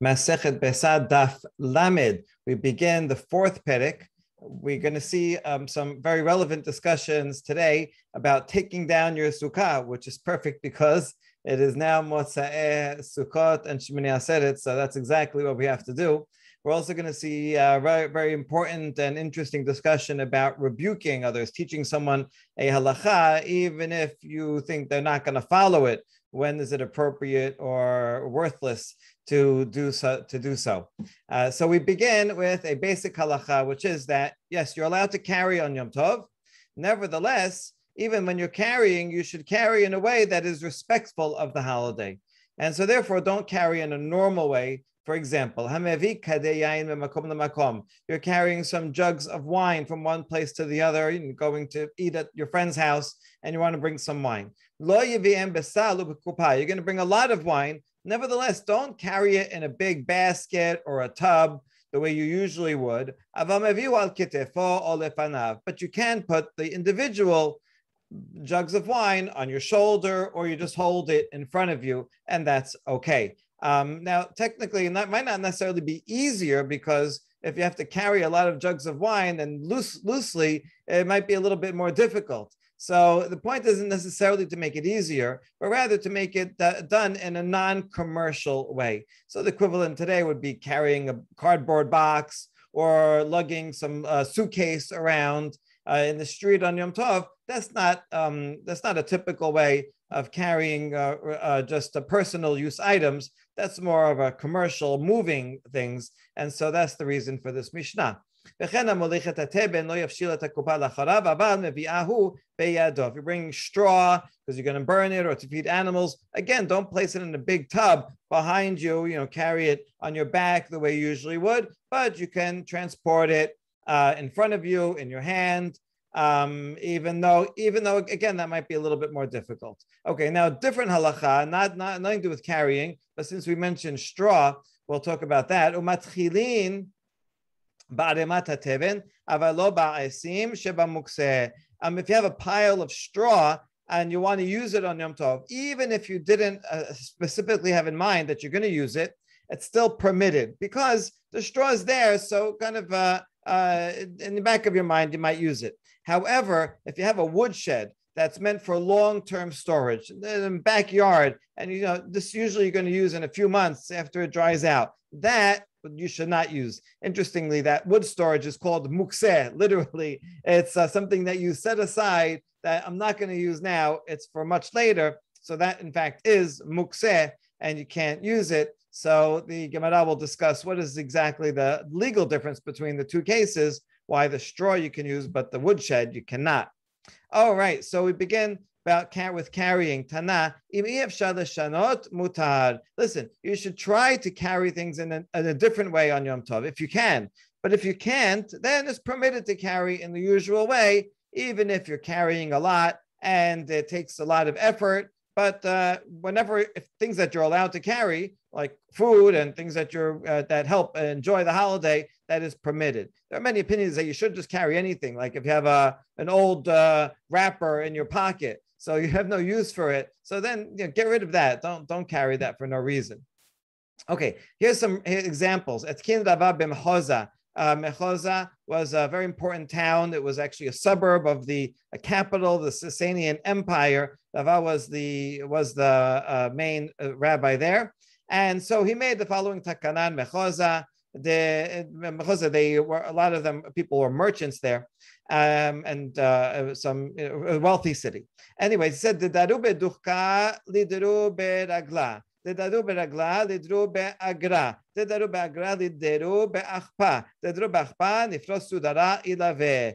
Masechet Besad Daf Lamed. We begin the fourth perek. We're going to see some very relevant discussions today about taking down your sukkah, which is perfect because it is now Motzei Sukkot and Shemini Aseret, so that's exactly what we have to do. We're also going to see a very, very important and interesting discussion about rebuking others, teaching someone a halacha, even if you think they're not going to follow it. When is it appropriate or worthless to do so? So we begin with a basic halacha, which is that, yes, you're allowed to carry on Yom Tov. Nevertheless, even when you're carrying, you should carry in a way that is respectful of the holiday. And so therefore, don't carry in a normal way. For example, you're carrying some jugs of wine from one place to the other, you're going to eat at your friend's house, and you want to bring some wine. You're going to bring a lot of wine. Nevertheless, don't carry it in a big basket or a tub the way you usually would. But you can put the individual jugs of wine on your shoulder, or you just hold it in front of you, and that's okay. Now, technically, that might not necessarily be easier, because if you have to carry a lot of jugs of wine, then loosely, it might be a little bit more difficult. So the point isn't necessarily to make it easier, but rather to make it done in a non-commercial way. So the equivalent today would be carrying a cardboard box or lugging some suitcase around in the street on Yom Tov. That's not a typical way of carrying just personal use items. That's more of a commercial moving things. And so that's the reason for this Mishnah. If you're bringing straw because you're going to burn it or to feed animals, again, don't place it in a big tub behind you, carry it on your back the way you usually would, but you can transport it in front of you, in your hand, even though again, that might be a little bit more difficult. Okay, now different halacha, nothing to do with carrying, but since we mentioned straw, we'll talk about that. If you have a pile of straw and you want to use it on Yom Tov, even if you didn't specifically have in mind that you're going to use it, it's still permitted because the straw is there. So kind of in the back of your mind, you might use it. However, if you have a woodshed that's meant for long-term storage in the backyard, and this usually you're going to use in a few months after it dries out, that you should not use. Interestingly, that wood storage is called mukseh. Literally, it's something that you set aside that I'm not going to use now. It's for much later. So that, in fact, is mukseh, and you can't use it. So the Gemara will discuss what is exactly the legal difference between the two cases, why the straw you can use, but the woodshed you cannot. All right, so we begin with carrying. Tana, mutar. Listen, you should try to carry things in a different way on Yom Tov if you can. But if you can't, then it's permitted to carry in the usual way, even if you're carrying a lot and it takes a lot of effort. But if things that you're allowed to carry, like food and things that that help enjoy the holiday, that is permitted. There are many opinions that you should just carry anything. Like if you have an old wrapper in your pocket, so you have no use for it, so then get rid of that. Don't carry that for no reason. Okay, here's some examples. Etkin Rava b'Mechoza. Mechoza was a very important town. It was actually a suburb of the capital, the Sasanian Empire. Rava was the main rabbi there, and so he made the following takanan. Mechoza, a lot of them people were merchants there, and some a wealthy city. Anyway, he said "Didaru beduchka lidru beragla." Didaru beragla lidru beagra. Didaru beagra lidru beachpa. Didaru beachpa nifrosu dara ilave.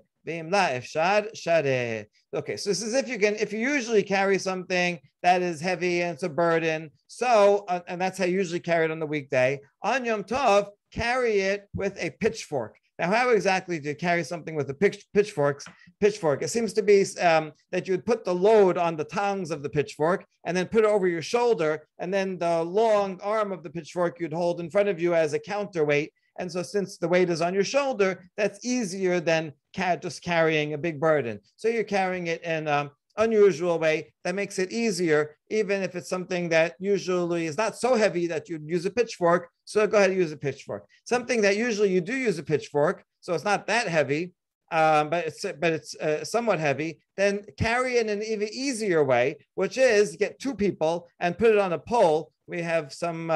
Okay, so this is if you usually carry something that is heavy and it's a burden. So, and that's how you usually carry it on the weekday. On Yom Tov, carry it with a pitchfork. Now, how exactly do you carry something with a pitchfork? It seems to be that you would put the load on the tongues of the pitchfork and then put it over your shoulder, and then the long arm of the pitchfork you'd hold in front of you as a counterweight. And so since the weight is on your shoulder, that's easier than just carrying a big burden. So you're carrying it in unusual way that makes it easier, even if it's something that usually is not so heavy that you'd use a pitchfork. So go ahead and use a pitchfork. Something that usually you do use a pitchfork, so it's not that heavy, but it's somewhat heavy. Then carry it in an even easier way, which is get two people and put it on a pole. We have some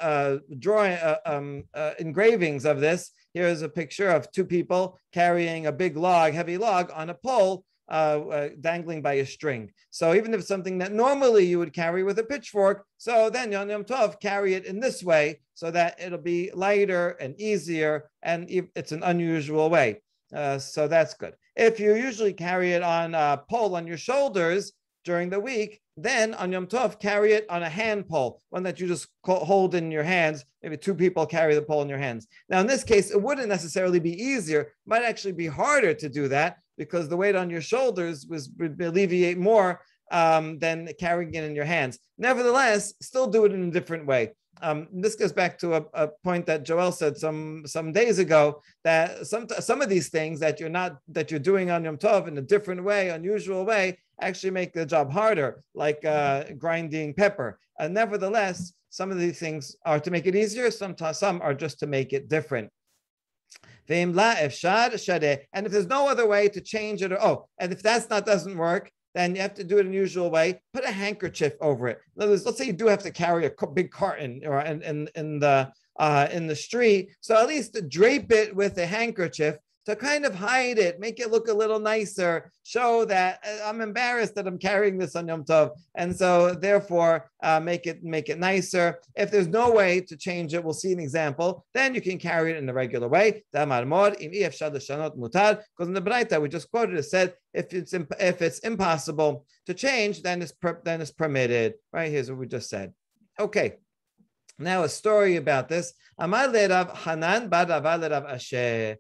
engravings of this. Here's a picture of two people carrying a big log, heavy log, on a pole, dangling by a string. So even if it's something that normally you would carry with a pitchfork, so then on Yom Tov, carry it in this way so that it'll be lighter and easier, and it's an unusual way. So that's good. If you usually carry it on a pole on your shoulders during the week, then on Yom Tov, carry it on a hand pole, one that you just hold in your hands. Maybe two people carry the pole in your hands. Now, in this case, it wouldn't necessarily be easier. It might actually be harder to do that because the weight on your shoulders would alleviate more than carrying it in your hands. Nevertheless, still do it in a different way. This goes back to a point that Joel said some days ago, that some of these things that you're doing on Yom Tov in a different way, unusual way, actually make the job harder, like grinding pepper. And nevertheless, some of these things are to make it easier. Some are just to make it different. And if there's no other way to change it, and if doesn't work, then you have to do it in a usual way. Put a handkerchief over it. In other words, let's say you do have to carry a big carton or in the street, so at least drape it with a handkerchief to kind of hide it, make it look a little nicer, show that I'm embarrassed that I'm carrying this on Yom Tov, and so therefore make it nicer. If there's no way to change it, we'll see an example. Then you can carry it in the regular way. Because in the Braita we just quoted, it said if it's impossible to change, then it's permitted. Right, here's what we just said. Okay. Now a story about this. Amar le Rav Hanan bar Rava le Rav Asher.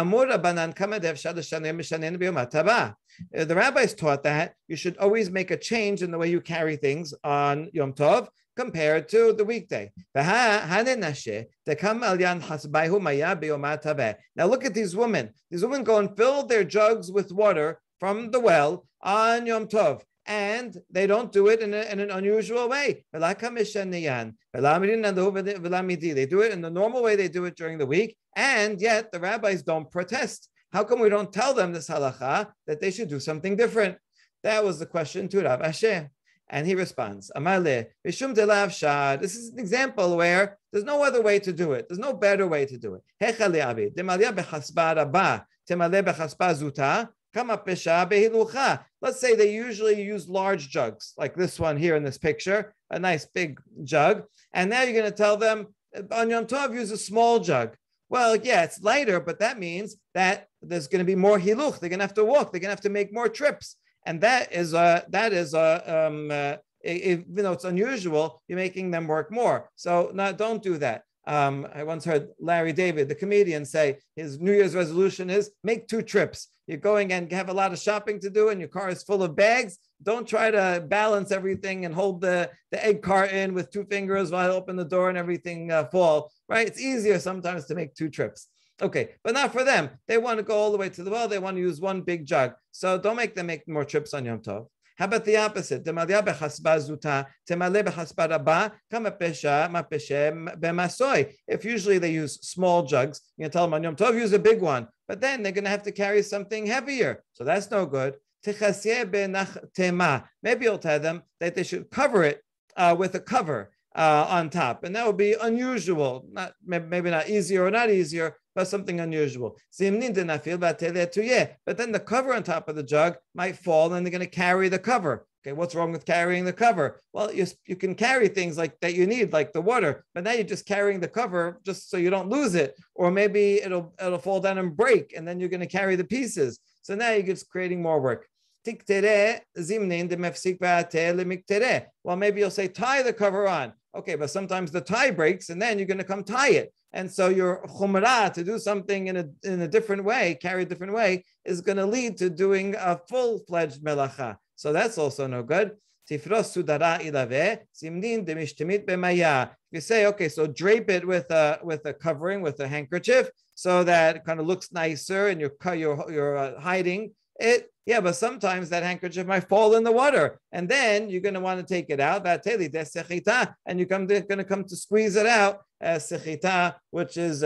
The rabbis taught that you should always make a change in the way you carry things on Yom Tov compared to the weekday. Now look at these women. These women go and fill their jugs with water from the well on Yom Tov, and they don't do it in an unusual way. They do it in the normal way they do it during the week, and yet the rabbis don't protest. How come we don't tell them this halacha that they should do something different? That was the question to Rav Asher. And he responds, Amale, Mishum de Lav Shad. This is an example where there's no other way to do it. There's no better way to do it. Let's say they usually use large jugs, like this one here in this picture, a nice big jug. And now you're going to tell them, on Yom Tov, use a small jug. Well, yeah, it's lighter, but that means that there's going to be more hiluch. They're going to have to walk. They're going to have to make more trips. And even though it's unusual, you're making them work more. So don't do that. I once heard Larry David, the comedian, say his New Year's resolution is make 2 trips. You're going and have a lot of shopping to do and your car is full of bags. Don't try to balance everything and hold the egg carton with 2 fingers while I open the door and everything fall, right? It's easier sometimes to make 2 trips. Okay, but not for them. They want to go all the way to the well. They want to use 1 big jug. So don't make them make more trips on Yom Tov. How about the opposite? If usually they use small jugs, you can tell them on Yom Tov, use a big one, but then they're going to have to carry something heavier. So that's no good. Maybe you'll tell them that they should cover it with a cover on top, and that would be unusual. Maybe not easier or not easier, but something unusual. But then the cover on top of the jug might fall, and they're going to carry the cover. Okay, what's wrong with carrying the cover? Well, you can carry things like that you need, like the water, but now you're just carrying the cover just so you don't lose it, or maybe it'll fall down and break, and then you're going to carry the pieces. So now you're just creating more work. Well, maybe you'll say tie the cover on. Okay, but sometimes the tie breaks, and then you're going to come tie it. And so your chumrah to do something in a different way, carry a different way, is going to lead to doing a full-fledged melacha. So that's also no good. If you say, okay, so drape it with a covering, with a handkerchief, so that it kind of looks nicer, and you're hiding it. Yeah, but sometimes that handkerchief might fall in the water, and then you're going to want to take it out. And you're going to come to squeeze it out, sechita, which is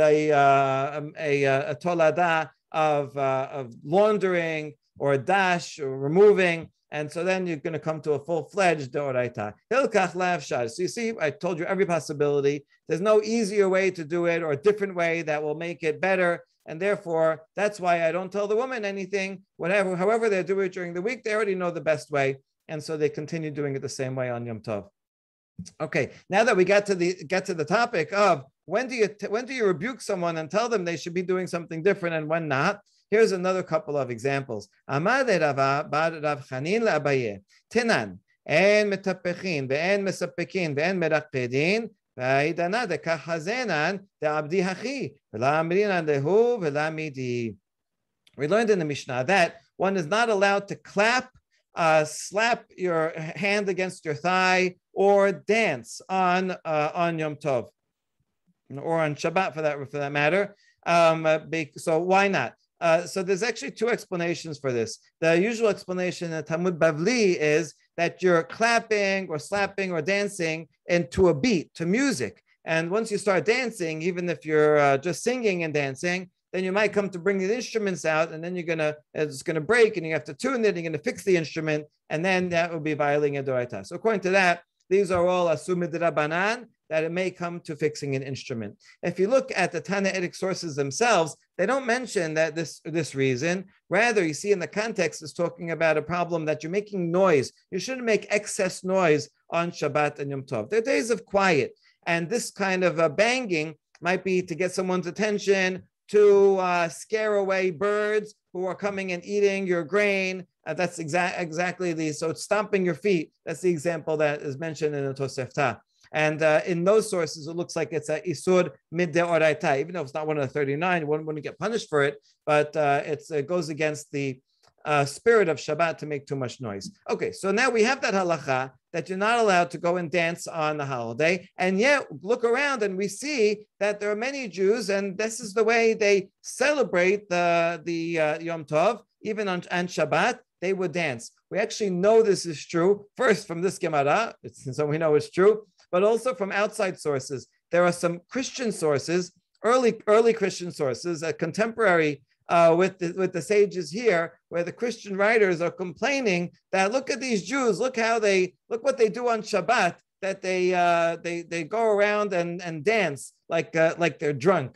a tolada of laundering or a dash or removing. And so then you're going to come to a full-fledged deoraita. Hilkach la'afshar. So you see, I told you every possibility. There's no easier way to do it or a different way that will make it better. And therefore, that's why I don't tell the woman anything. However they do it during the week, they already know the best way. And so they continue doing it the same way on Yom Tov. Okay, now that we get to the topic of when do you rebuke someone and tell them they should be doing something different and when not, here's another couple of examples. Amar Rava bar Rav Chanin le'Abaye Tinan en metapechin ve'en mesapekin ve'en meraqpedin ve'idana dekach hazenan de'abdi hachi ve'la amrinan lehu ve'la midi. We learned in the Mishnah that one is not allowed to slap your hand against your thigh or dance on Yom Tov or on Shabbat for that matter. So why not? So there's actually two explanations for this. The usual explanation in Talmud Bavli is that you're clapping or slapping or dancing into a beat, to music. And once you start dancing, even if you're just singing and dancing, then you might come to bring the instruments out, and then it's gonna break, and you have to tune it. You're gonna fix the instrument, and then that will be violating a doraita. So according to that, these are all asumid rabbanan, that it may come to fixing an instrument. If you look at the Tannaitic sources themselves, they don't mention that this reason. Rather, you see in the context is talking about a problem that you're making noise. You shouldn't make excess noise on Shabbat and Yom Tov. They're days of quiet, and this kind of banging might be to get someone's attention, to scare away birds who are coming and eating your grain. That's exactly so it's stomping your feet. That's the example that is mentioned in the Tosefta. And in those sources, it looks like it's a isur mid deoraita, even though it's not one of the 39, one wouldn't get punished for it, but it goes against the spirit of Shabbat to make too much noise. Okay, so now we have that halacha that you're not allowed to go and dance on the holiday, and yet look around and we see that there are many Jews, and this is the way they celebrate the Yom Tov, even on Shabbat, they would dance. We actually know this is true, first from this Gemara, so we know it's true, but also from outside sources. There are some Christian sources, early Christian sources, contemporary with the sages here, where the Christian writers are complaining that look at these Jews, look what they do on Shabbat, that they go around and dance like they're drunk.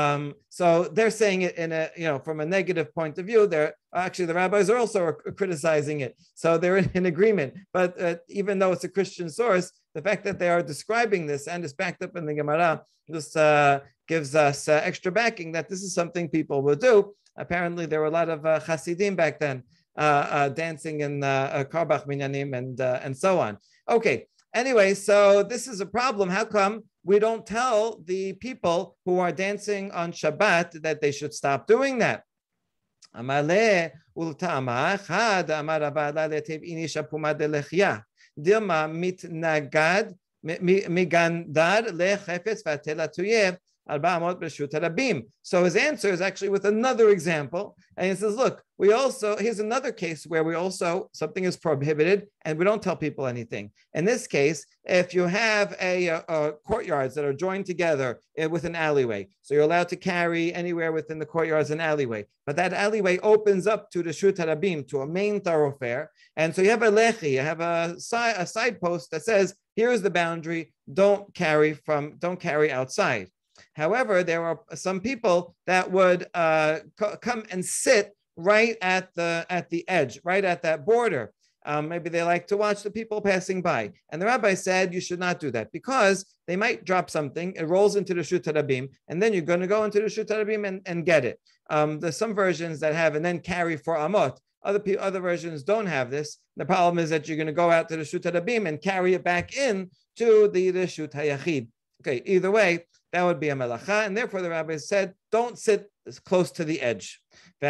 So they're saying it in from a negative point of view. They're actually, the rabbis are also criticizing it, so they're in agreement. But even though it's a Christian source, the fact that they are describing this and it's backed up in the Gemara just gives us extra backing that this is something people will do. Apparently, there were a lot of Hasidim back then dancing in Karbach Minyanim and so on. Okay. Anyway, so this is a problem. How come we don't tell the people who are dancing on Shabbat that they should stop doing that? Amale ultama chad amar Rabba letev inisha puma delechia dilma mitnagad migandar lechefetz vatela tuyeh. So his answer is actually with another example. And he says, look, here's another case where something is prohibited and we don't tell people anything. In this case, if you have courtyards that are joined together with an alleyway, so you're allowed to carry anywhere within the courtyards an alleyway, but that alleyway opens up to the Shut Harabim, to a main thoroughfare. And so you have a lechi, you have a side post that says, here's the boundary, don't carry outside. However, there are some people that would come and sit right at the edge, right at that border. Maybe they like to watch the people passing by. And the rabbi said you should not do that because they might drop something, it rolls into the Shut Harabim, and then you're going to go into the Shut Harabim and get it. There's some versions that have and then carry for amot. Other versions don't have this. The problem is that you're going to go out to the Shut Harabim and carry it back in to the Shut Hayachid. Okay, either way, that would be a melacha, and therefore the rabbi said, don't sit close to the edge.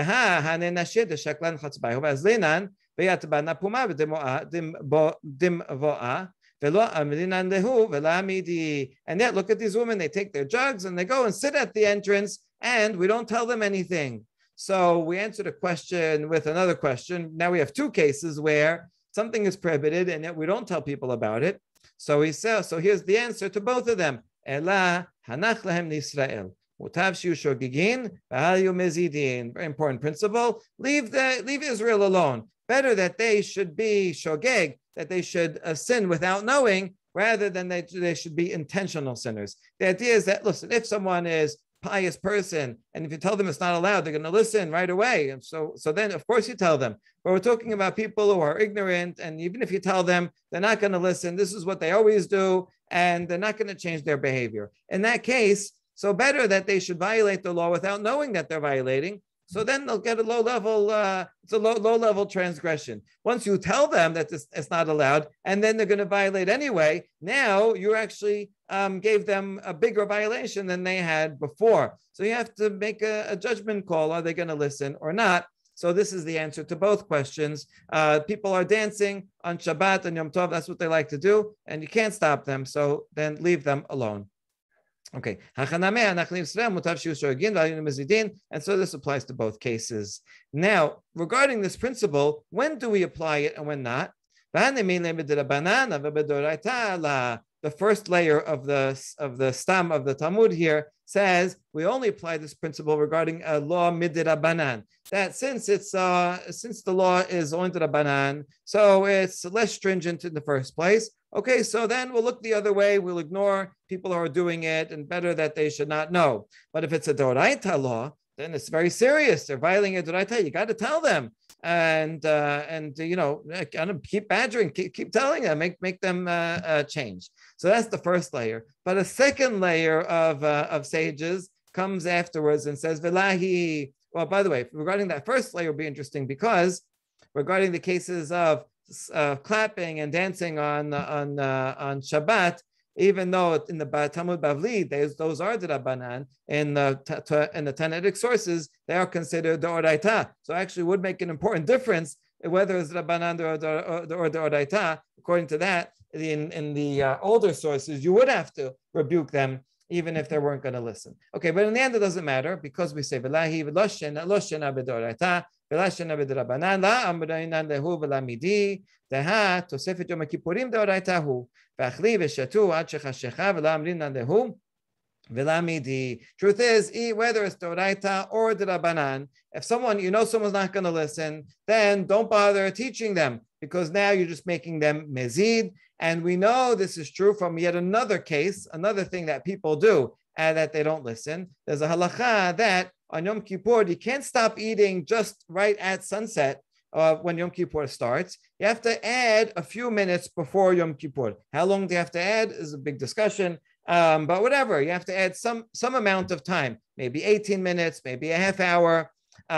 And yet, look at these women, they take their jugs and they go and sit at the entrance, and we don't tell them anything. So we answered a question with another question. Now we have two cases where something is prohibited and yet we don't tell people about it. So he says, so here's the answer to both of them. Ela hanach lahem Israel. Very important principle. Leave Israel alone. Better that they should be shogeg, that they should sin without knowing, rather than they should be intentional sinners. The idea is that, listen, if someone is pious person, and if you tell them it's not allowed, they're going to listen right away. And so then, of course, you tell them. But we're talking about people who are ignorant, and even if you tell them, they're not going to listen. This is what they always do, and they're not going to change their behavior. In that case, so better that they should violate the law without knowing that they're violating. So then they'll get a low level transgression. Once you tell them that it's not allowed, and then they're going to violate anyway, now you actually gave them a bigger violation than they had before. So you have to make a judgment call. Are they going to listen or not? So this is the answer to both questions. People are dancing on Shabbat and Yom Tov. That's what they like to do. And you can't stop them. So then leave them alone. Okay, and so this applies to both cases. Now, regarding this principle, when do we apply it and when not? The first layer of the stam of the Talmud here says we only apply this principle regarding a law midrabanan. That since the law is only Rabbanan, so it's less stringent in the first place. Okay, so then we'll look the other way. We'll ignore people who are doing it, and better that they should not know. But if it's a Doraita law, then it's very serious. They're violating a Doraita. You got to tell them, and keep badgering, keep telling them, make them change. So that's the first layer. But a second layer of sages comes afterwards and says, "Velahi." Well, by the way, regarding that first layer, will be interesting because regarding the cases of clapping and dancing on Shabbat, even though in the Talmud Bavli those are the Rabbanan, in the Tannaitic sources they are considered the Oraita. So actually, would make an important difference whether it's Rabbanan or the Oraita. According to that, in the older sources, you would have to rebuke them even if they weren't going to listen. Okay, but in the end, it doesn't matter because we say V'lahi v'loshena b'doraita. ולשנה בדרבנן, לה אמרינן להו ולמידי, דהה תוספת יום הכיפורים דאורייתא הוא, ואכלי ושתו עד שחשיכה ולא אמרינן להו ולמידי. Truth is, whether it's Doraita or Drabanan, if someone's not going to listen, then don't bother teaching them because now you're just making them mezid. And we know this is true from yet another case, another thing that people do, and that they don't listen. There's a halacha that on Yom Kippur, you can't stop eating just right at sunset when Yom Kippur starts. You have to add a few minutes before Yom Kippur. How long do you have to add is a big discussion, but whatever. You have to add some amount of time, maybe 18 minutes, maybe a half hour,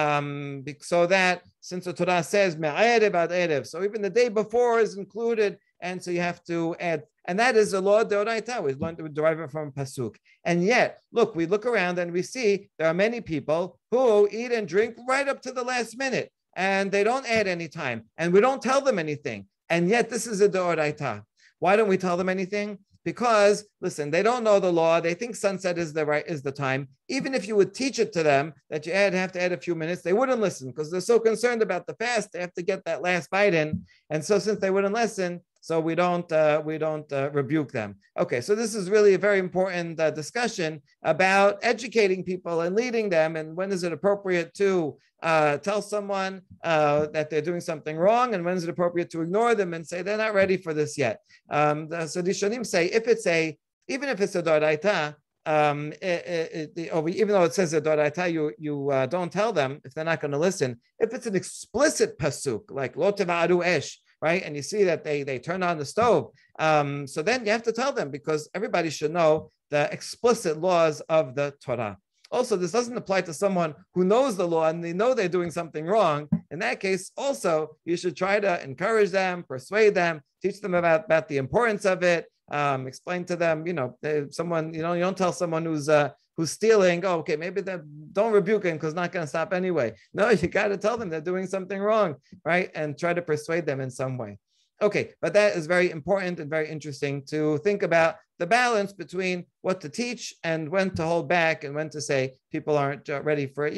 so that since the Torah says me'erev ad erev, so even the day before is included, and so you have to add. And that is a law deoraita. We learned to derive it from pasuk. And yet, we look around and we see there are many people who eat and drink right up to the last minute, and they don't add any time, and we don't tell them anything. And yet, this is a deoraita. Why don't we tell them anything? Because listen, they don't know the law. They think sunset is the time. Even if you would teach it to them that you have to add a few minutes, they wouldn't listen because they're so concerned about the fast. They have to get that last bite in, and so since they wouldn't listen, so we don't rebuke them. Okay, so this is really a very important discussion about educating people and leading them, and when is it appropriate to tell someone that they're doing something wrong, and when is it appropriate to ignore them and say they're not ready for this yet. So the Rishonim say even if it's a doraita, even though it says a doraita, you don't tell them if they're not going to listen. If it's an explicit pasuk like lo teva'aru esh, right? And you see that they turn on the stove. So then you have to tell them because everybody should know the explicit laws of the Torah. Also, this doesn't apply to someone who knows the law and they know they're doing something wrong. In that case, also, you should try to encourage them, persuade them, teach them about the importance of it, explain to them, you don't tell someone who's stealing, okay, maybe don't rebuke him because it's not going to stop anyway. No, you got to tell them they're doing something wrong, right? And try to persuade them in some way. Okay, but that is very important and very interesting to think about the balance between what to teach and when to hold back and when to say people aren't ready for it yet.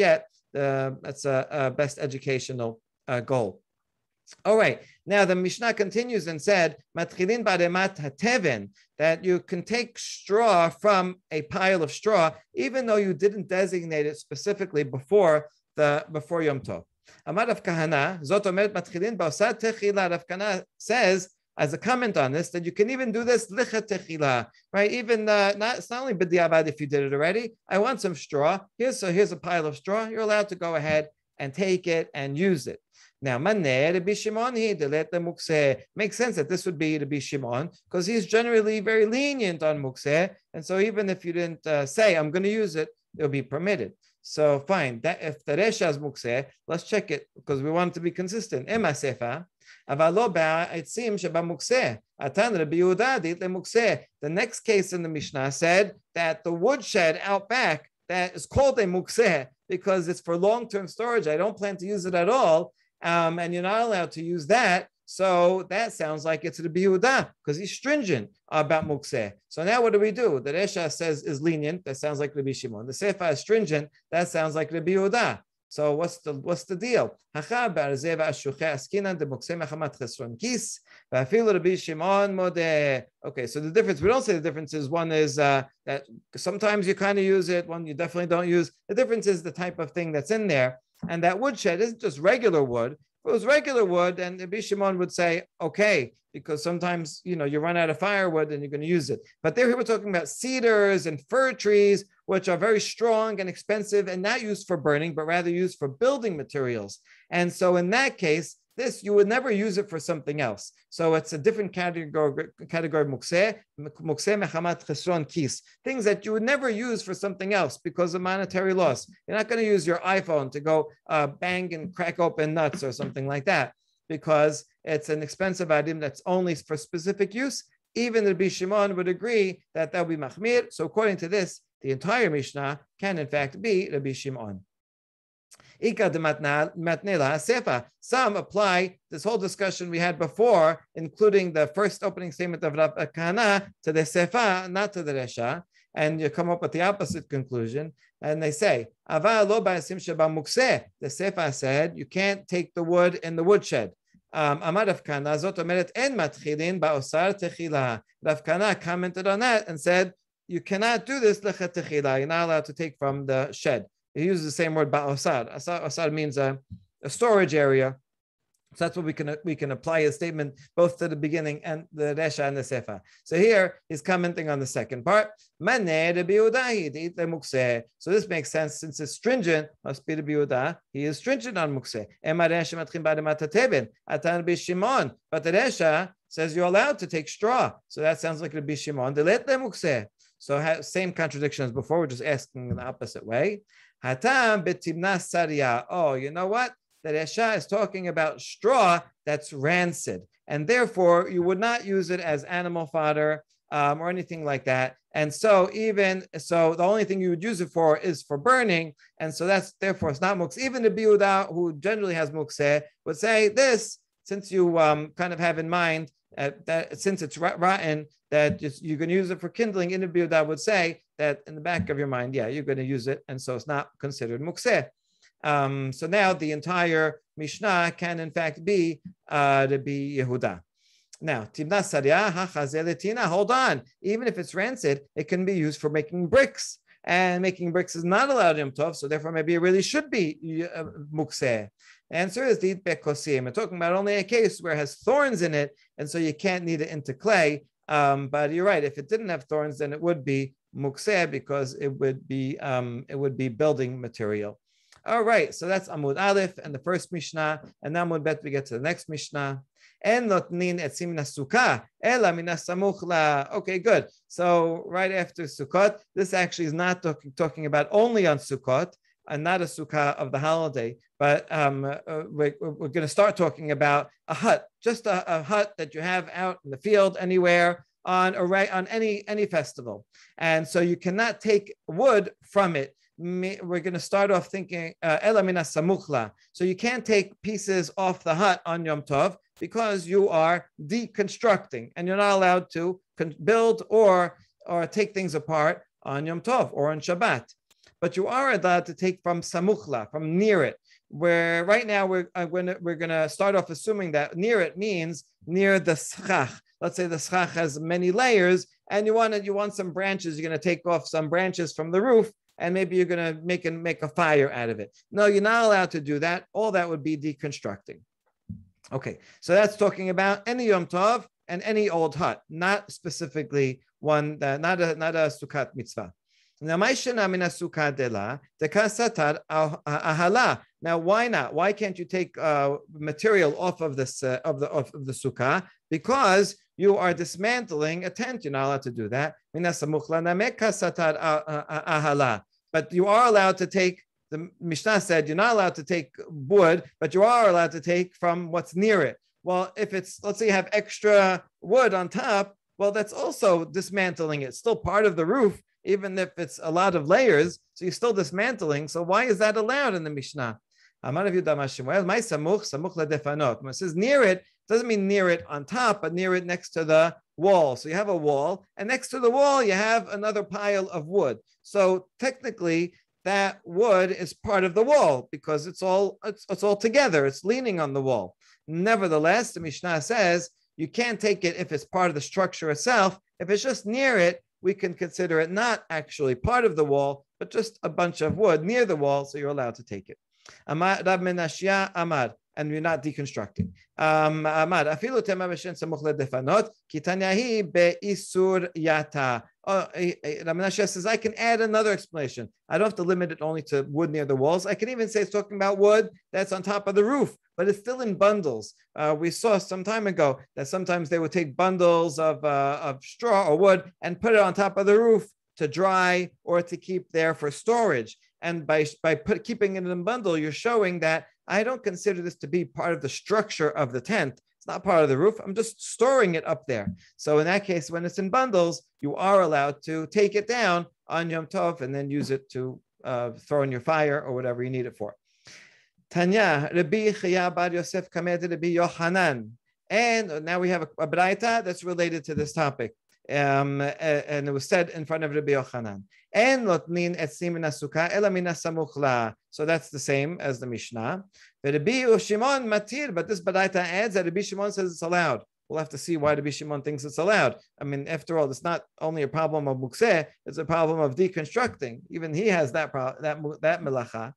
That's a best educational goal. All right. Now the Mishnah continues and said, "Matchilin baremat hateven," that you can take straw from a pile of straw, even though you didn't designate it specifically before Yom Tov. Amar Rav Kahana, Zot Omeret Matchilin ba'osat techila. Rav Kahana says, as a comment on this, that you can even do this licha techila, right? Even it's not only b'diavad if you did it already. I want some straw. Here's a pile of straw. You're allowed to go ahead and take it and use it. Now, Rabbi Shimon makes sense that this would be Rabbi Shimon because he's generally very lenient on mukseh, and so even if you didn't say I'm going to use it, it'll be permitted. So fine. That if the resha is mukseh, let's check it because we want it to be consistent. Ema sefa, avalo ba it seems sheba mukseh. Atan Rabbi Yehuda dit le mukseh. The next case in the Mishnah said that the woodshed out back that is called a mukseh because it's for long-term storage. I don't plan to use it at all. And you're not allowed to use that. So that sounds like it's Rabbi Yehuda because he's stringent about mukseh. So now what do we do? The Resha says is lenient. That sounds like Rabbi Shimon. The Sefa is stringent. That sounds like Rabbi Yehuda. So what's the deal? Okay, so the difference, we don't say the difference is one is that sometimes you kind of use it, one you definitely don't use. The difference is the type of thing that's in there. And that woodshed isn't just regular wood. If it was regular wood, then Rabbi Shimon would say, okay, because sometimes, you run out of firewood and you're going to use it. But there we're talking about cedars and fir trees, which are very strong and expensive and not used for burning, but rather used for building materials. And so in that case, you would never use it for something else. So it's a different category mukseh mechamat chesron kis, things that you would never use for something else because of monetary loss. You're not going to use your iPhone to go bang and crack open nuts or something like that because it's an expensive item that's only for specific use. Even Rabbi Shimon would agree that that would be machmir. So according to this, the entire Mishnah can in fact be Rabbi Shimon. Some apply this whole discussion we had before, including the first opening statement of Rav Kahana, to the Sefa, not to the Resha, and you come up with the opposite conclusion. And they say, the Sefa said, you can't take the wood in the woodshed. Amar Rav Kahana, Zot Omeret en matchilin ba'osar techila. Rav Kahana commented on that and said, you cannot do this lecha techila. You're not allowed to take from the shed. He uses the same word ba'osar. Osar means a storage area. So that's what we can apply a statement both to the beginning and the Resha and the Sefa. So here he's commenting on the second part. So this makes sense since it's stringent, must be Rabbi Yehuda. He is stringent on mukseh. But the Resha says you're allowed to take straw. So that sounds like Rabbi Shimon. So same contradiction as before. We're just asking in the opposite way. Hatam betimnas saria. Oh, you know what? The Resha is talking about straw that's rancid, and therefore you would not use it as animal fodder or anything like that. And so the only thing you would use it for is for burning, and so therefore it's not mukseh. Even the Rabbi Yehuda, who generally has mukseh, would say this, since you kind of have in mind that since it's rotten, that you're going to use it for kindling. In the Rabbi Yehuda would say that in the back of your mind, yeah, you're going to use it, and so it's not considered mukseh. So now the entire Mishnah can in fact be Rabbi Yehuda. Now, Timna Saria Hachazeletina, hold on. Even if it's rancid, it can be used for making bricks. And making bricks is not allowed in Yom Tov, so therefore maybe it really should be mukseh. The answer is the bekosim. We're talking about only a case where it has thorns in it, and so you can't knead it into clay. But you're right. If it didn't have thorns, then it would be mukseh because it would be building material. All right, so that's Amud Aleph and the first Mishnah, and now Amud Bet we get to the next Mishnah. Okay, good. So right after Sukkot, this actually is not talking about only on Sukkot and not a sukkah of the holiday, but we're going to start talking about a hut, just a hut that you have out in the field anywhere on any festival, and so you cannot take wood from it. We're going to start off thinking ela mina samuchla. So you can't take pieces off the hut on Yom Tov because you are deconstructing, and you're not allowed to build or take things apart on Yom Tov or on Shabbat. but you are allowed to take from samuchla, from near it. Where right now we're gonna start off assuming that near it means near the schach. Let's say the schach has many layers, and you want some branches. You're gonna take off some branches from the roof, and maybe you're gonna make a fire out of it. No, you're not allowed to do that. All that would be deconstructing. Okay, so that's talking about any Yom Tov and any old hut, not specifically one that not a Sukkot mitzvah. Now, now, why not? Why can't you take material off of this of the sukkah? Because you are dismantling a tent. You're not allowed to do that. But you are allowed to take. The Mishnah said you're not allowed to take wood, but you are allowed to take from what's near it. Well, if it's, let's say you have extra wood on top, well, that's also dismantling it. It's still part of the roof, even if it's a lot of layers, so you're still dismantling. So why is that allowed in the Mishnah? When it says near it, doesn't mean near it on top, but near it next to the wall. So you have a wall, and next to the wall, you have another pile of wood. So technically, that wood is part of the wall because it's all together. It's leaning on the wall. Nevertheless, the Mishnah says you can't take it if it's part of the structure itself. If it's just near it, we can consider it not actually part of the wall, but just a bunch of wood near the wall, so you're allowed to take it. Amar Rab Menashia Amar, and we're not deconstructing. Amar afilu tema b'shen samuch ledefanot kitanyahi be'isur yata. Rab Menashia says I can add another explanation. I don't have to limit it only to wood near the walls. I can even say it's talking about wood that's on top of the roof, but it's still in bundles. We saw some time ago that sometimes they would take bundles of straw or wood and put it on top of the roof to dry or to keep there for storage. And by keeping it in a bundle, you're showing that I don't consider this to be part of the structure of the tent. It's not part of the roof. I'm just storing it up there. So in that case, when it's in bundles, you are allowed to take it down on Yom Tov and then use it to throw in your fire or whatever you need it for. Tanya, Rabbi Chaya bar Yosef kamed Rabbi Yochanan. And now we have a braita that's related to this topic. And it was said in front of Rabbi Yochanan. And lotnin etzim min hasukah ela min hasamuch. So that's the same as the Mishnah. Rabbi Shimon matir, but this baraita adds that Rabbi Shimon says it's allowed. We'll have to see why Rabbi Shimon thinks it's allowed. I mean, after all, it's not only a problem of mukseh, it's a problem of deconstructing. Even he has that melacha.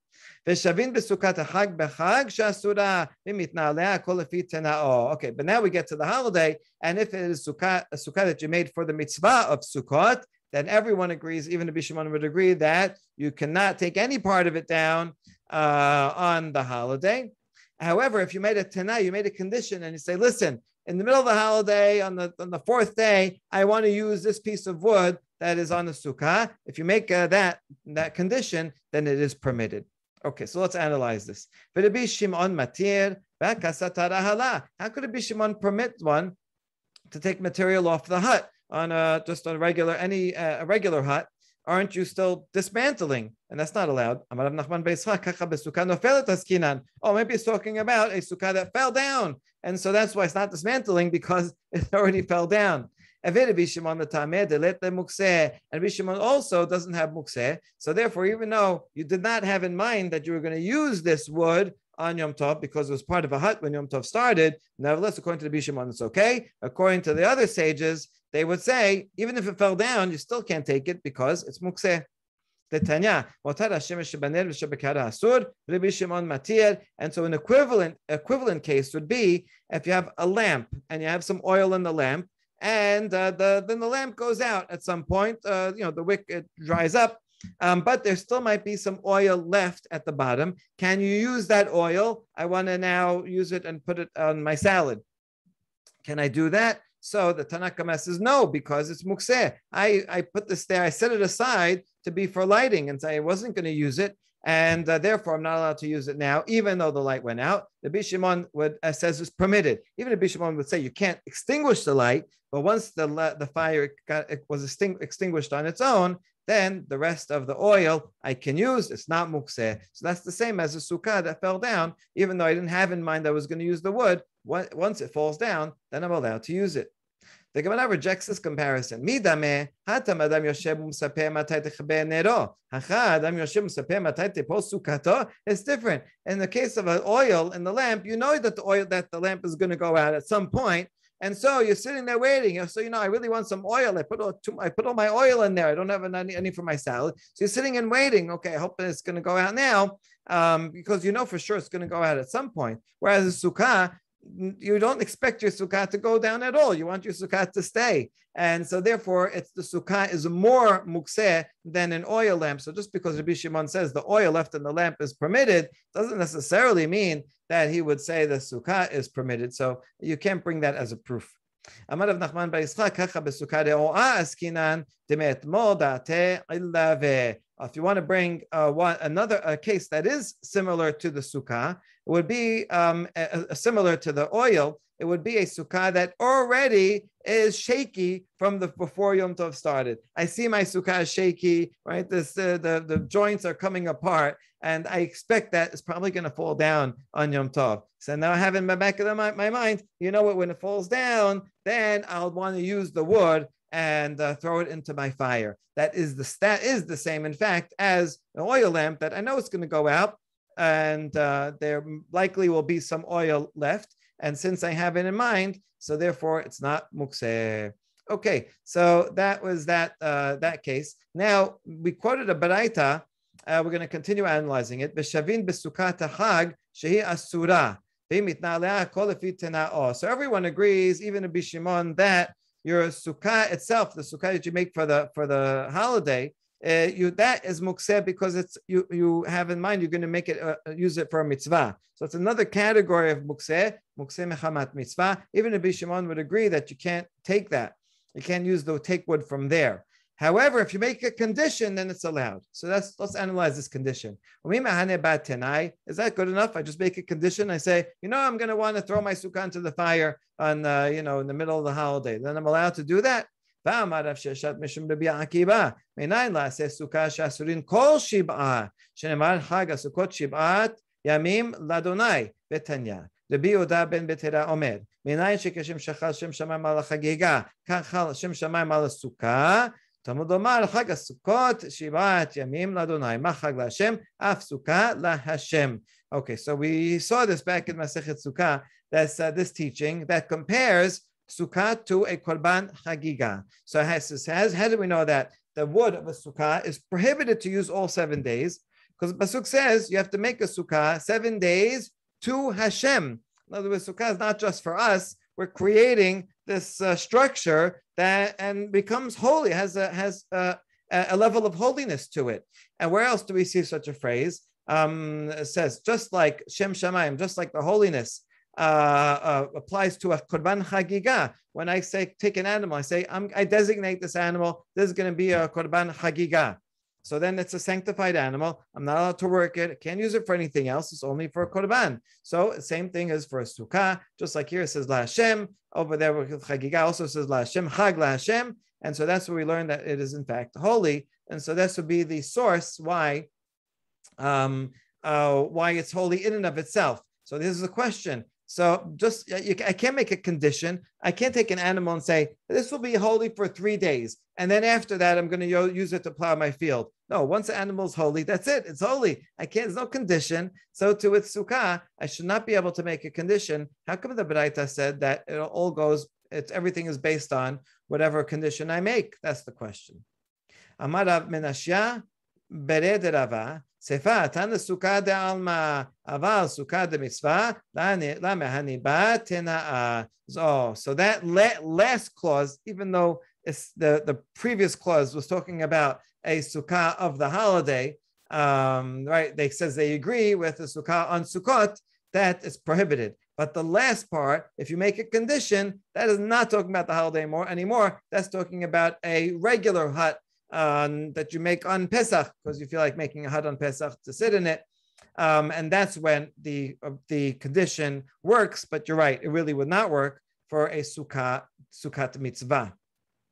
Okay, but now we get to the holiday, and if it is a sukkah that you made for the mitzvah of Sukkot, then everyone agrees, even Rabbi Shimon would agree, that you cannot take any part of it down on the holiday. However, if you made a tana, you made a condition, and you say, listen, in the middle of the holiday, on the fourth day, I want to use this piece of wood that is on the sukkah. If you make that condition, then it is permitted. Okay, so let's analyze this. Rabbi Shimon matir, how could Rabbi Shimon permit one to take material off the hut on a regular hut? Aren't you still dismantling? And that's not allowed. Oh, maybe it's talking about a sukkah that fell down. And so that's why it's not dismantling, because it already fell down. And Rabbi Shimon also doesn't have mukseh. So therefore, even though you did not have in mind that you were going to use this wood on Yom Tov because it was part of a hut when Yom Tov started, nevertheless, according to Rabbi Shimon, it's okay. According to the other sages, they would say, even if it fell down, you still can't take it because it's mukseh. And so an equivalent case would be if you have a lamp and you have some oil in the lamp, and then the lamp goes out at some point. The wick dries up, but there still might be some oil left at the bottom. Can you use that oil? I want to now use it and put it on my salad. Can I do that? So the Tanna Kamma says no, because it's mukseh. I put this there, I set it aside to be for lighting, and say I wasn't going to use it, and therefore I'm not allowed to use it now, even though the light went out. The Rabbi Shimon says it's permitted. Even Rabbi Shimon would say you can't extinguish the light, but once the fire was extinguished on its own, then the rest of the oil I can use. It's not mukseh. So that's the same as a sukkah that fell down, even though I didn't have in mind I was going to use the wood. Once it falls down, then I'm allowed to use it. The Gemara rejects this comparison. Midame hatam adam yoshev u'msapeh matai techaber nero. Hacha adam yoshev u'msapeh matai tepol sukato. It's different. In the case of an oil in the lamp, you know that the lamp is going to go out at some point. And so you're sitting there waiting. So, I really want some oil. I put all my oil in there. I don't have any for my salad. So you're sitting and waiting. Okay, I hope it's going to go out now, because you know for sure it's going to go out at some point. Whereas the sukkah, you don't expect your sukkah to go down at all. You want your sukkah to stay. And so therefore, the sukkah is more mukseh than an oil lamp. So just because Rabbi Shimon says the oil left in the lamp is permitted, doesn't necessarily mean that he would say the sukkah is permitted. So you can't bring that as a proof. Amar Rav Nachman bar Yitzchak, kacha besukkah de'o'ah askinan de'me'etmol da'ateh illa ve. If you want to bring another case that is similar to the sukkah, it would be similar to the oil. It would be a sukkah that already is shaky from before Yom Tov started. I see my sukkah is shaky, right? The joints are coming apart, and I expect that it's probably going to fall down on Yom Tov. So now I have in my back of my mind, you know what? When it falls down, then I'll want to use the wood and throw it into my fire. That is the same, in fact, as an oil lamp that I know it's going to go out, and there likely will be some oil left. And since I have it in mind, so therefore it's not mukseh. Okay, so that was that case. Now we quoted a baraita. We're going to continue analyzing it. B'shavin b'sukat hag shehi asura. So everyone agrees, even Rabbi Shimon, that your sukkah itself, the sukkah that you make for the holiday, that is mukseh because it's you have in mind you're going to make it use it for a mitzvah. So it's another category of mukseh mechamat mitzvah. Even Rabbi Shimon would agree that you can't take that. You can't take wood from there. However, if you make a condition, then it's allowed. So let's analyze this condition. Is that good enough? I just make a condition. I say, I'm going to want to throw my sukkah into the fire on, in the middle of the holiday. Then I'm allowed to do that. רבי יהודה בן בתרא אומר, מניין שכשם שחל שם שמיים על החגיגה, כך חל שם שמיים על הסוכה, תלמוד לומר, חג הסוכות 7 ימים לאדוני, מה חג להשם? אף סוכה להשם. Okay, so we saw this back in Masechet Sukkah, that's this teaching that compares sukkah to a korban chagiga. So how do we know that the wood of a sukkah is prohibited to use all 7 days? Because Pasuk says you have to make a sukkah 7 days to Hashem. In other words, sukkah is not just for us. We're creating this structure that and becomes holy, has a level of holiness to it. And where else do we see such a phrase? It says just like Shem Shamayim, just like the holiness applies to a korban chagiga. When I say take an animal, I say I designate this animal. This is going to be a korban chagiga. So then it's a sanctified animal. I'm not allowed to work it. I can't use it for anything else. It's only for a korban. So same thing as for a sukkah. Just like here it says La Hashem. Over there with Chagiga also says La Hashem, Chag La Hashem. And so that's where we learn that it is in fact holy. And so this would be the source why it's holy in and of itself. So this is a question. So I can't make a condition. I can't take an animal and say, this will be holy for 3 days. And then after that, I'm going to use it to plow my field. No, once the animal is holy, that's it. It's holy. There's no condition. So to with sukkah, I should not be able to make a condition. How come the Baraita said that it all goes, everything is based on whatever condition I make? That's the question. Amar Rav Menashya bered Rava. Sefa tana sukkah de alma aval sukkah de mitzvah la mehani ba tena'a. So that last clause, even though it's the previous clause was talking about a sukkah of the holiday, right? They says they agree with the sukkah on Sukkot that is prohibited. But the last part, if you make a condition, that is not talking about the holiday anymore. That's talking about a regular hut that you make on Pesach, because you feel like making a hut on Pesach to sit in it. And that's when the condition works. But you're right, it really would not work for a sukkah mitzvah.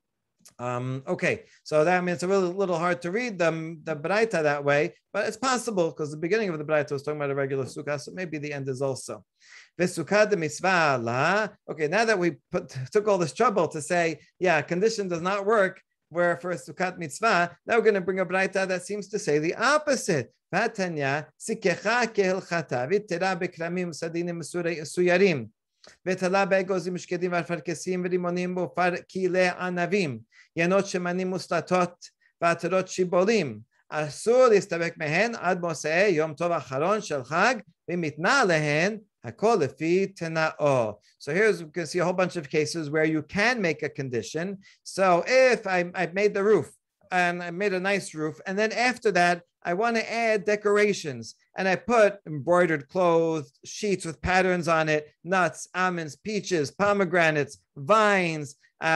Okay, so that means it's a little hard to read the Braita that way, but it's possible because the beginning of the Braita was talking about a regular sukkah, so maybe the end is also. Vesukah de mitzvah la. Okay, now that we took all this trouble to say, yeah, condition does not work where for a sukkah mitzvah, now we're going to bring a Braita that seems to say the opposite. Vatanya sikecha kehilchata vitera bekramim sadinim suyarim. ותלה באגוזים שקדים ואפרכסים ורימונים ופרקילי ענבים, ינות שמנים מוסלטות ועטרות שיבולים. אסור להסתפק מהן עד מוצאי יום טוב האחרון של חג, ומתנה עליהן הכל לפי תנאו. So here's, you can see a whole bunch of cases where you can make a condition. So if I made the roof, and I made a nice roof, and then after that, I want to add decorations, and I put embroidered clothes, sheets with patterns on it, nuts, almonds, peaches, pomegranates, vines,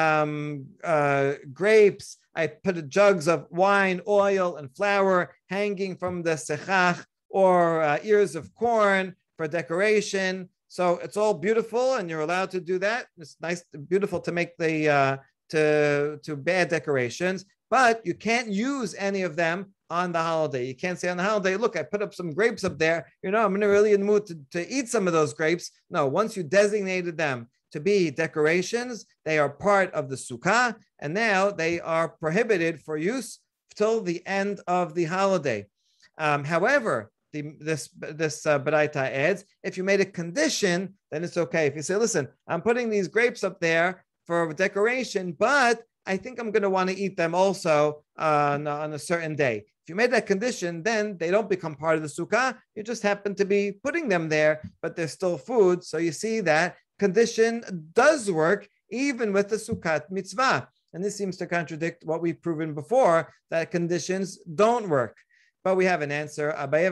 grapes. I put jugs of wine, oil, and flour hanging from the sechach, or ears of corn for decoration. So it's all beautiful, and you're allowed to do that. It's nice, beautiful to make the to add decorations, but you can't use any of them on the holiday. You can't say on the holiday, look, I put up some grapes up there. I'm really in the mood to eat some of those grapes. No, once you designated them to be decorations, they are part of the sukkah, and now they are prohibited for use till the end of the holiday. However, this Baraita adds, if you made a condition, then it's okay. If you say, listen, I'm putting these grapes up there for decoration, but I think I'm going to want to eat them also on a certain day. If you made that condition, then they don't become part of the sukkah. You just happen to be putting them there, but they're still food. So you see that condition does work even with the sukkah mitzvah. And this seems to contradict what we've proven before, that conditions don't work. But we have an answer.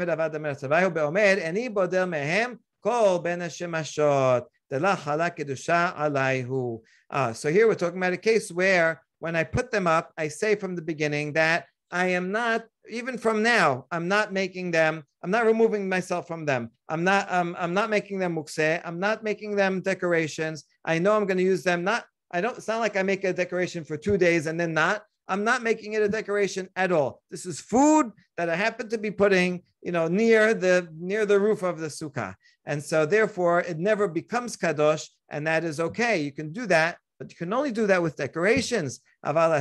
So here we're talking about a case where when I put them up, I say from the beginning that I am not, even from now, I'm not making them, I'm not removing myself from them. I'm not making them mukseh. I'm not making them decorations. I know I'm going to use them. It's not like I make a decoration for 2 days and then not. I'm not making it a decoration at all. This is food that I happen to be putting, near the roof of the sukkah. And so therefore it never becomes kadosh, and that is okay. You can do that, but you can only do that with decorations. But the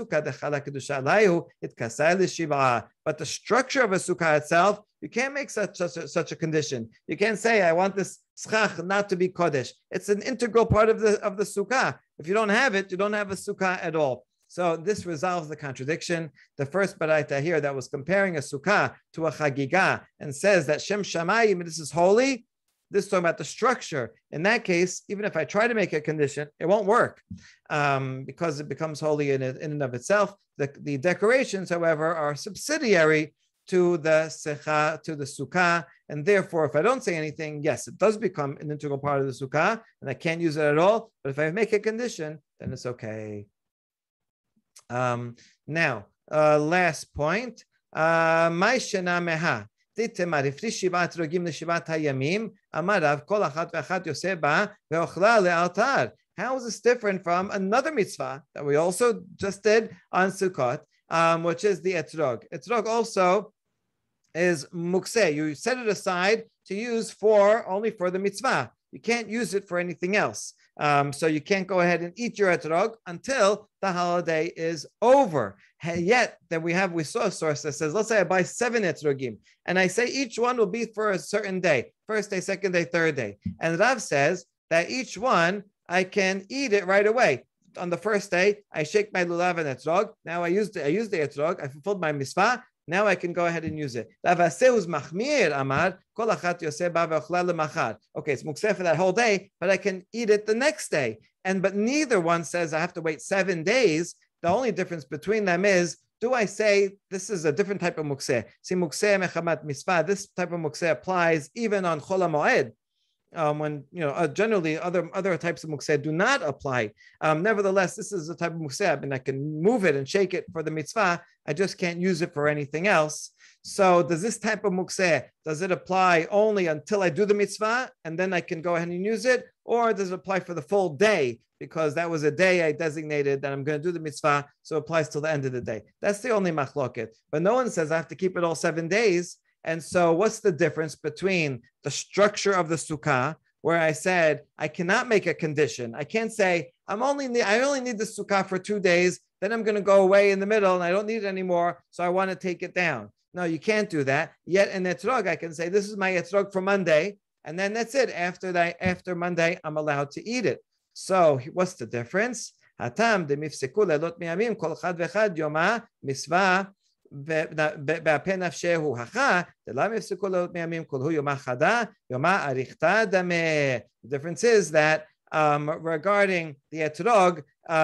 structure of a sukkah itself, you can't make such a condition. You can't say, I want this schach not to be kodesh. It's an integral part of the sukkah. If you don't have it, you don't have a sukkah at all. So this resolves the contradiction. The first baraita here that was comparing a sukkah to a chagigah and says that Shem Shamayim, this is holy. This is talking about the structure. In that case, even if I try to make a condition, it won't work because it becomes holy in and of itself. The decorations, however, are subsidiary to the sukkah, and therefore, if I don't say anything, yes, it does become an integral part of the sukkah, and I can't use it at all. But if I make a condition, then it's okay. Now, last point. My shena meha. תתמר, הפריש 7 אתרוגים ל7 הימים, אמר רב, כל אחת ואחת יוצא בה ואוכלה לאלתר. How is this different from another mitzvah that we also just did on Sukkot, which is the etrog? Etrog also is mukseh. You set it aside to use only for the mitzvah. You can't use it for anything else. So you can't go ahead and eat your etrog until the holiday is over. Yet, then we saw a source that says, let's say I buy 7 etrogim, and I say each one will be for a certain day, first day, second day, third day. And Rav says that each one, I can eat it right away. On the first day, I shake my lulav and etrog. Now I use the etrog. I fulfilled my mitzvah. Now I can go ahead and use it. Okay, it's mukseh for that whole day, but I can eat it the next day. But neither one says I have to wait 7 days. The only difference between them is, do I say this is a different type of mukseh? See, mukseh mechamat mitzvah, this type of mukseh applies even on Chol HaMoed. when generally other types of mukseh do not apply. Nevertheless, this is a type of mukseh, and I can move it and shake it for the mitzvah. I just can't use it for anything else. So does this type of mukseh, does it apply only until I do the mitzvah and then I can go ahead and use it? Or does it apply for the full day? Because that was a day I designated that I'm going to do the mitzvah, so it applies till the end of the day. That's the only machloket. But no one says I have to keep it all 7 days. And so what's the difference between the structure of the sukkah, where I said I cannot make a condition? I can't say I only need the sukkah for 2 days, then I'm going to go away in the middle and I don't need it anymore, so I want to take it down. No, you can't do that. Yet in etrog, I can say this is my etrog for Monday, and then that's it. After Monday, I'm allowed to eat it. So what's the difference? Hatam demifseku lelot miyamim kol chad vechad yoma misvah be'apen nafshehu hacha delam yifseku lelot miyamim kol hu yoma chada yoma arichta dameh. The difference is that regarding the etrog,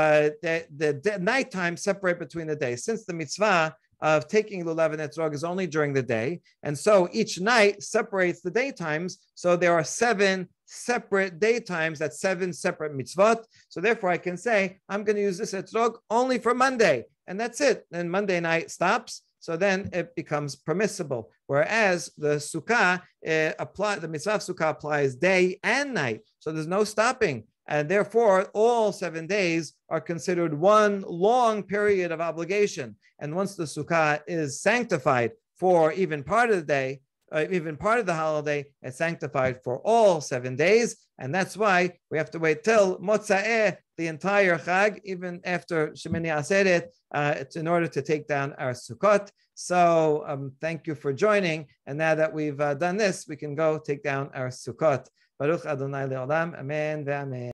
the nighttime separate between the days. Since the mitzvah of taking lulav and etrog is only during the day, and so each night separates the daytimes. So there are 7 separate daytimes. That's 7 separate mitzvot. So therefore, I can say I'm going to use this etrog only for Monday, and that's it. Then Monday night stops. So then it becomes permissible. Whereas the sukkah the mitzvah of sukkah applies day and night. So there's no stopping. And therefore, all 7 days are considered one long period of obligation. And once the sukkah is sanctified for even part of the day, even part of the holiday, it's sanctified for all 7 days. And that's why we have to wait till Motza'eh, the entire Chag, even after Shemini Aseret, it's in order to take down our Sukkot. So thank you for joining. And now that we've done this, we can go take down our Sukkot. Baruch Adonai Le'olam. Amen ve'amen.